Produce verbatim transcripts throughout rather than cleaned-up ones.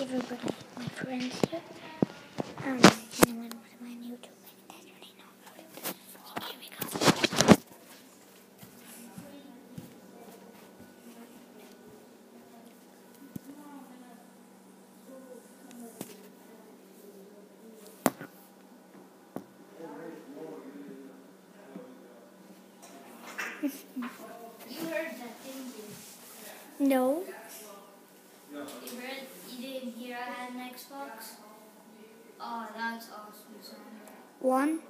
everybody, my friends here. Um, anyone with my YouTube that already know about it. Here we go. You heard that, didn't you? No. You heard? You didn't hear I had an Xbox? Oh, that's awesome, son. One.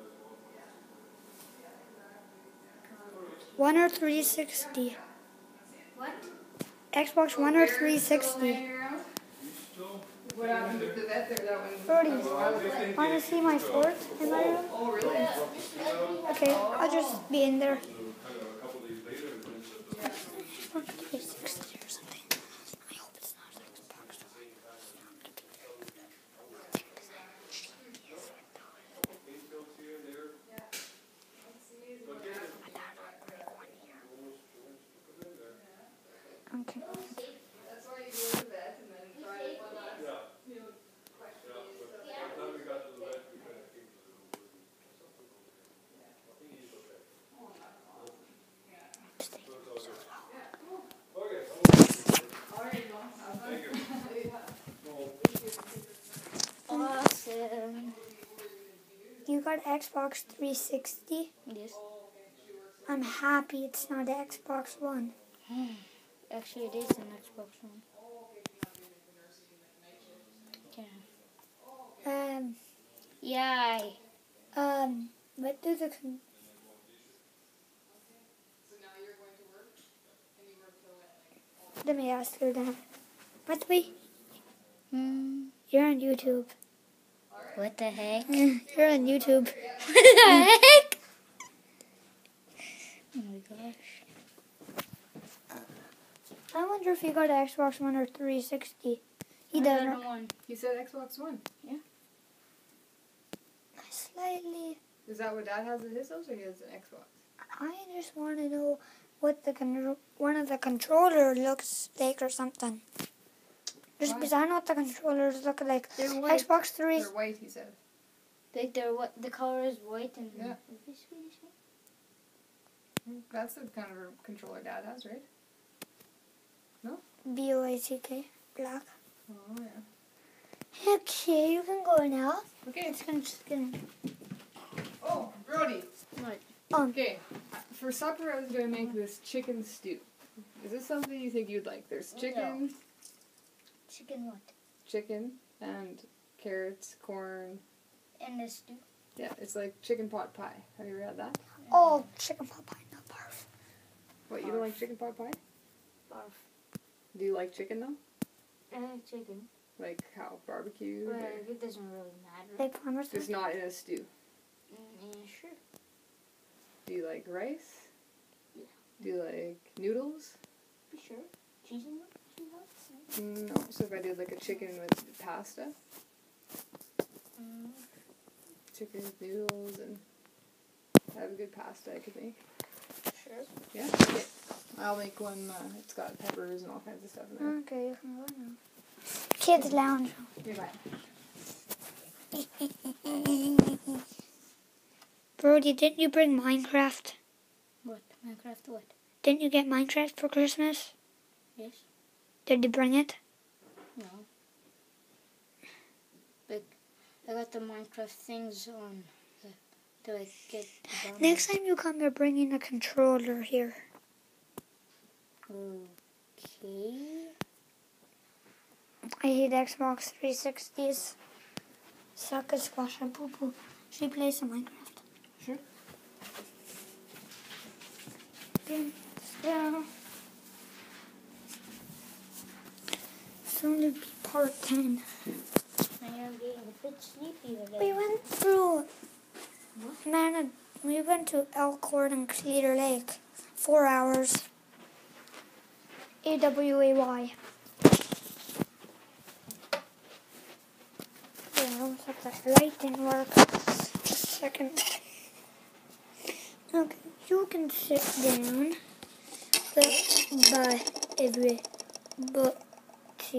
One or three sixty. What? Xbox One or three sixty. What happened with the vet there? That one. Brody, want to see my fort in my room? Oh, really? Okay, I'll just be in there. three sixty or something. I hope it's not Xbox One. Okay. That's why you go to the vet and then try it one last. Yeah. You know, question. Yeah. By the time we got to the vet, we kind of came to the woods. Yeah. I think he's okay. Oh, that's awesome. Yeah. So it's all good. Yeah. Cool. Okay. All right, well, thank you. Awesome. You got Xbox three sixty? Yes. I'm happy it's not Xbox One. Actually, it is an Xbox One. Yeah. Um, Yay. um, what do the con- Let me ask you that. What we? Hmm. You're on YouTube. What the heck? You're on YouTube. What the heck? Oh my gosh. I wonder if you got Xbox One or three sixty. He I doesn't. got one. He said Xbox One. Slightly. Is that what Dad has at his house, or he has an Xbox? I just want to know what the con- one of the controller looks like or something. Just Why? because I know what the controllers look like. They're white. Xbox three. They're white, he said. Like they're what? The color is white and. Yeah. Is this Swedish? That's the kind of controller Dad has, right? No? B O A C K. Black. Oh, yeah. Okay, you can go now. Okay. It's gonna just gonna. Oh, Brody. What? Um. Okay. For supper, I was going to make this chicken stew. Is this something you think you'd like? There's chicken, Chicken what? chicken, and carrots, corn. And the stew. Yeah, it's like chicken pot pie. Have you ever had that? Oh, chicken pot pie, not barf. What, you don't like chicken pot pie? Barf. Do you like chicken, though? I like chicken. Like how? Barbecue? But or it doesn't really matter. Like farmers. just not in a stew. Mm, yeah, sure. Do you like rice? Yeah. Do you like noodles? For sure. Cheese and cheese No. So if I did like a chicken with pasta, mm. chicken with noodles, and I have a good pasta I could make. Sure. Yeah? Okay. I'll make one, uh, it's got peppers and all kinds of stuff in there. Okay, you can go now. Kids lounge. Okay, bye. Brody, didn't you bring Minecraft? What? Minecraft what? Didn't you get Minecraft for Christmas? Yes. Did you bring it? No. Like, I got the Minecraft things on the, to like get the download. Next time you come, you're bringing a controller here. Okay. I hate Xbox three sixties. Suck a squash and poo poo. Should we play some Minecraft? Sure. Yeah. Soon to be part ten. I am getting a bit sleepy today. We went through. Man, we went to Elkhorn and Clear Lake. Four hours. A W A Y. Yeah, I almost thought that light didn't work. Just a second. Okay, you can sit down. But, but, every, but.